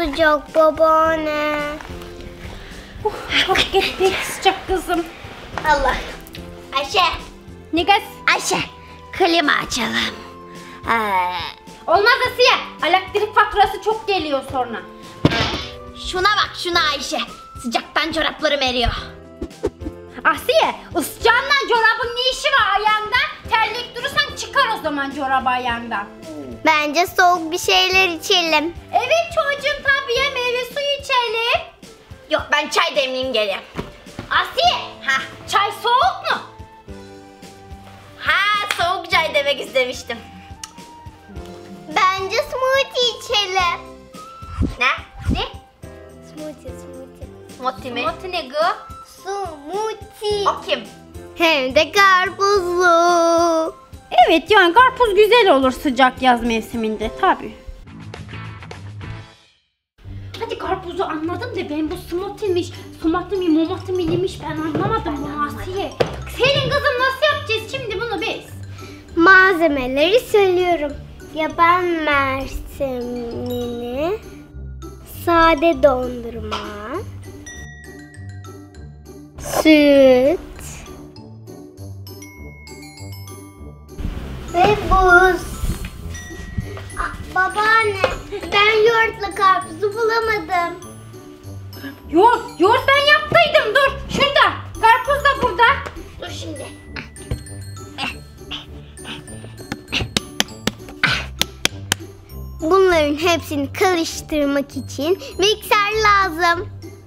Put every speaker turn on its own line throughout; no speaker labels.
sıcak babaanne.
Çok pek sıcak kızım.
Allah. Ayşe.
Ne kız?
Ayşe. Klima açalım.
Olmaz Asiye. Elektrik faturası çok geliyor sonra.
Şuna bak şuna Ayşe. Sıcaktan çoraplarım eriyor.
Asiye, ıscağınla çorabın ne işi var ayağında? Terlik durursan çıkar o zaman çorabı ayağından.
Bence soğuk bir şeyler içelim.
Evet çocuğum, tabii meyve suyu içelim.
Yok, ben çay demleyeyim geleyim.
Asiye, çay soğuk mu?
Soğuk çay demek istemiştim. Bence smoothie içelim. Ne? Smoothie.
Smoothie mi? Smoothie ne gı?
Smoothie.
O kim?
Hem de karpuzlu.
Evet, yani karpuz güzel olur sıcak yaz mevsiminde tabii. Hadi karpuzu anladım da ben bu smoothie'miş, smoothie mi neymiş ben anlamadım bunu Asiye. Senin kızım nasıl yapacağız şimdi bunu biz?
Malzemeleri söylüyorum. Yaban mersinini, sade dondurma, süt ve buz. Babaanne, ben yoğurtla karpuzu bulamadım.
Yoğurt ben yaptıydım, dur şurada. Karpuz da burada.
Dur şimdi. Bunların hepsini karıştırmak için mikser lazım.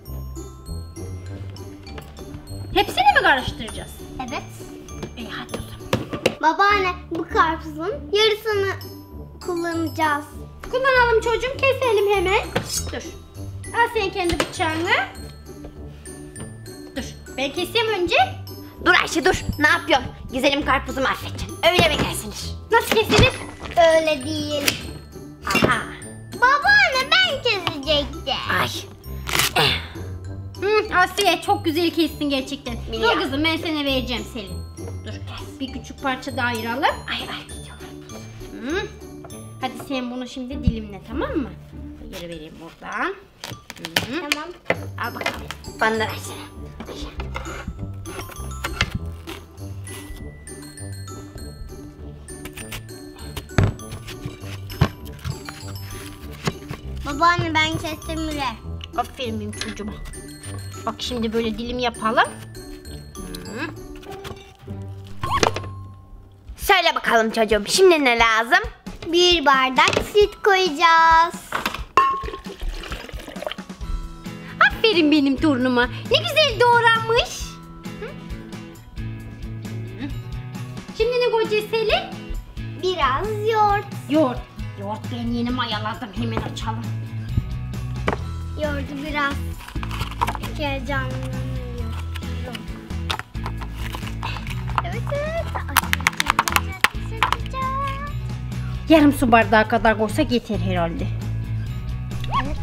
Hepsini mi karıştıracağız?
Evet.
İyi hadi o zaman.
Babaanne, bu karpuzun yarısını kullanacağız.
Kullanalım çocuğum, keselim hemen. Dur. Al sen kendi bıçağını. Dur. Ben keseyim önce.
Dur Ayşe dur. Ne yapıyorsun? Güzelim karpuzu mahvedeceksin. Öyle mi kesilir?
Nasıl kesilir?
Öyle değil. Aha. Babaanne, ben kesecektim. Ay.
Asiye çok güzel kestin gerçekten.
Biliyorum.
Dur kızım, ben sana vereceğim Selin. Dur kes. Bir küçük parça daha ayıralım.
Ay gidiyorum.
Hadi sen bunu şimdi dilimle, tamam mı? Yeri vereyim buradan.
Tamam.
Al bakalım.
Bana da versene. Babaanne, ben kestim bile.
Aferin benim çocuğuma. Bak şimdi böyle dilim yapalım.
Söyle bakalım çocuğum, şimdi ne lazım? 1 bardak süt koyacağız.
Aferin benim torunuma. Ne güzel doğranmış. Şimdi ne koyacağız Selin?
Biraz yoğurt.
Yoğurt. Yoğurt ben yeni mayaladım. Hemen açalım.
Yoğurdu biraz heyecanlanıyorum. Evet.
Yarım su bardağı kadar koysak yeter herhalde.
Evet.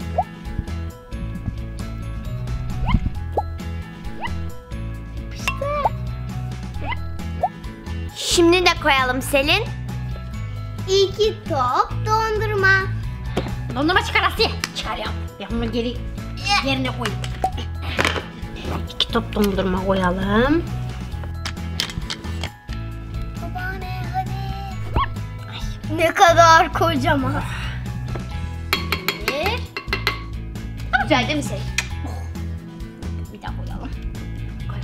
Şimdi de koyalım Selin. 2 top dondurma.
Dondurma çıkar Asiye. Çıkar ya. Ben bunu geri yerine koyayım. 2 top dondurma koyalım.
Babaanne hadi. Ne kadar kocaman.
Bir.
Güzel değil mi Selin?
Bir daha koyalım. Koy.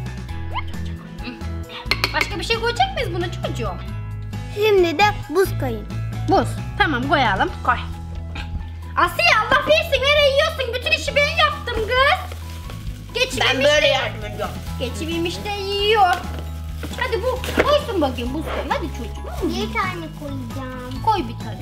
Başka bir şey koyacak mıyız buna çocuğum?
Şimdi de buz koyun.
Buz. Tamam koyalım. Koy. Asiye Allah versin, nereye yiyorsun? Bütün işi ben yaptım kız. Geçivilmiş de
yardım ediyorum.
Geçivilmiş de yiyor. Hadi bu koysun bakayım, buz koy. Hadi çocuğum.
Bir tane koyacağım.
Koy bir tane.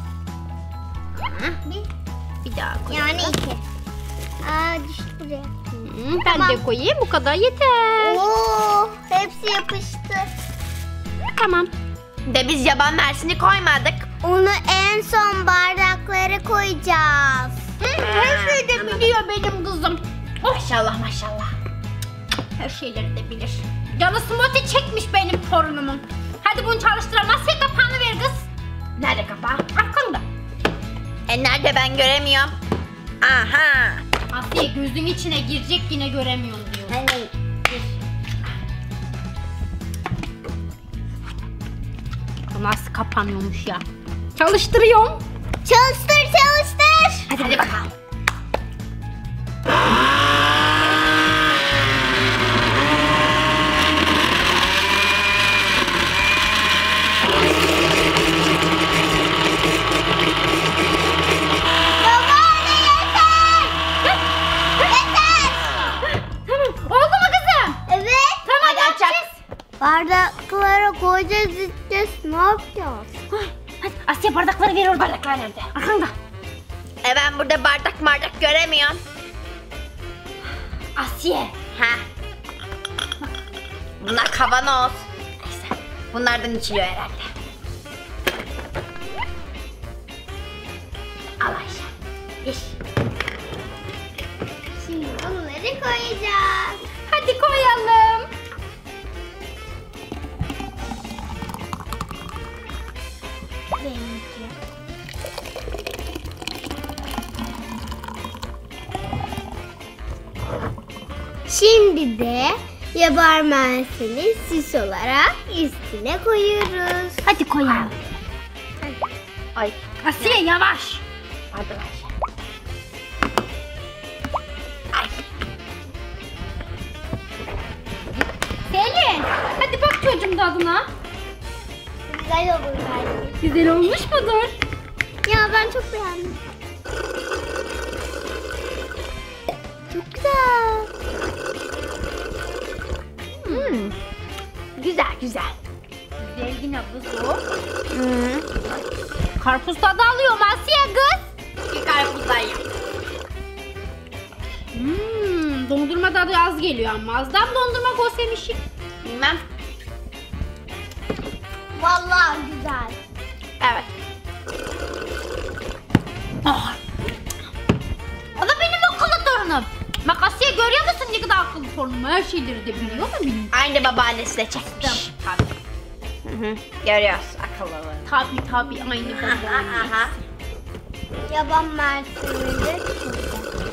Bir daha koy.
Yani 2. Düştü buraya.
Ben
Tamam.
de koyayım, bu kadar yeter.
Oo, hepsi yapıştı.
Tamam.
De biz yaban mersini koymadık. Onu en son bardaklara koyacağız.
Her şeyi de biliyor benim kızım. Maşallah. Her şeyleri de bilir. Canı smoothie çekmiş benim torunumun. Hadi bunu çalıştıramaz. Sen kapağını ver kız.
Nerede kapağı?
Arkanda.
Nerede, ben göremiyorum. Aha.
Asiye gözün içine girecek yine göremiyorum diyor.
Hani
Bu nasıl kapanıyormuş ya? Çalıştırıyorum.
çalıştır.
Hadi bakalım. Tamam. Oldu mu kızım?
Evet.
Tamam,
Hadi açak.
yapacağız.
Bardaklara koyacağız, içeceğiz. Ne yapacağız?
Hadi Asya bardakları veriyor. Bardaklar nerede? Arkanda.
Ben burada bardak göremiyorum.
Asiye.
Ha. Bunlar kavanoz. Neyse. Bunlardan içiliyor herhalde. Al Ayşe. İç. Şimdi bunları koyacağız.
Hadi koyalım.
Şimdi de yabar mersini süs olarak üstüne koyuyoruz.
Hadi koyalım.
Ay.
Asiye yavaş.
Pardon Ayşe. Ay.
Selin. Hadi bak çocuğum tadına.
Güzel olur bence.
Güzel olmuş mudur?
Ya ben çok beğendim. Çok güzel. Güzel.
Güzel yine kız o. Karpuz tadı alıyorum Asiye kız.
Bir karpuzdayım.
Dondurma tadı az geliyor ama azdan dondurma koysemişim.
Bilmem. Vallahi güzel. Evet.
Ah. O da benim akıllı torunum. Bak Asiye görüyor musun ne kadar akıllı torunum? Her şeyleri de biliyor mu benim?
Aynı babaannesi de çekmiş.
Tabii.
Görüyoruz akıllılığı.
Tabii aynı babaannesi.
Yaban mersini de çok güzel.